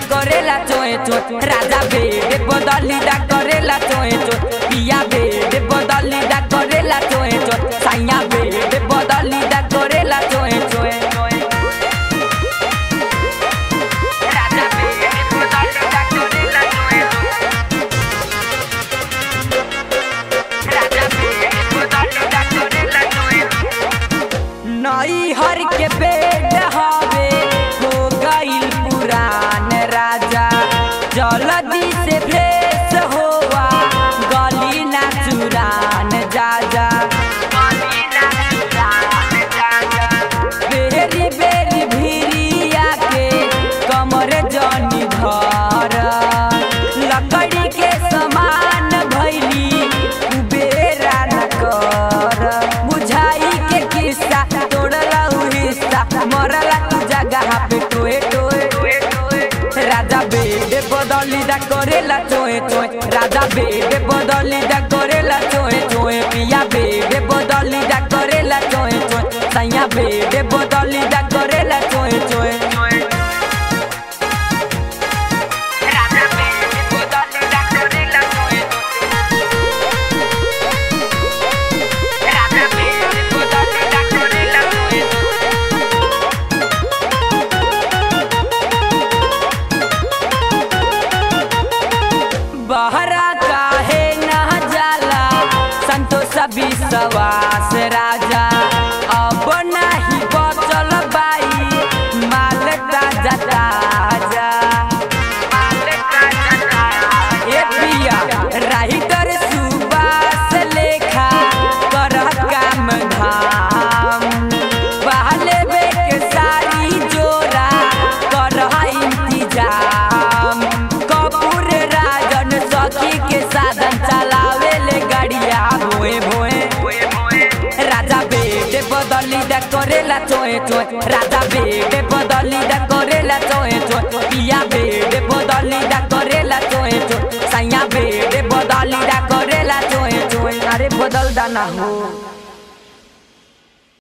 करेला चोए चोए राजा बेटे बदली दा करेला चोए चोए पिया बेटे बदली दा करेला चोए चोए साइया बेटे बदली दा करेला चोए चोए राजा बेटे बदली दा करेला चोए राजा बेटे बदली दा करेला चोए नई हर के बेट हवे हो गइल पुरान राजा जल्दी से फ्रेश होवा गली ना चुरान जाजा बेरी बेरी भिरिया के कमर जनी धर लकड़ी के समान भैली बेरा न कर बुझाई के किस्सा तोड़ला हिस्सा मरला तू जगह पे टोए टोए राजा बेटे बदली दा करेला चोए चोए राजा बेटे बदली दा करेला चोए चोए पिया बेटे बदली दा करेला चोए चोए सैया बेटे बदली दा करेला चोए चोए राजा बेटे बदली दा करेला चोए राजा बेटे बदली दा करेला चोए बहरा काहे ना जाला संतोष विश्वास राजा अब नहीं बचल बाई माल ताजा ताजा ए पिया राइटर सुबास लेखा कर काम धाम पहले के सारी जोरा कर इंतजाम कपूर राजन सखी के साधन चलावे ले गाड़िया भोए भोए राजा बेटे बदली दा करेला चोए चोए राजा बेटे बदली दा करेला चोए चोए पिया बेटे बदली दा करेला चोए चोए सैया बेटे बदली दा करेला चोए चोए अरे बदल दा ना हो।